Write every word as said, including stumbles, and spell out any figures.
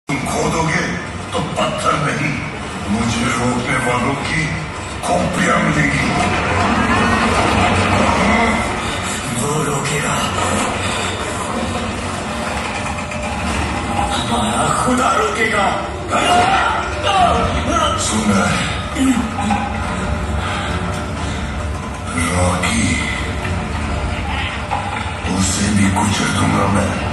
तुम खोदोगे तो पत्थर नहीं, मुझे रोकने वालों की कॉपियां मिलेगी। वो रोकेगा, हमारा खुदा रोकेगा। सुना है रॉकी, उसे भी कुचल दूंगा मैं।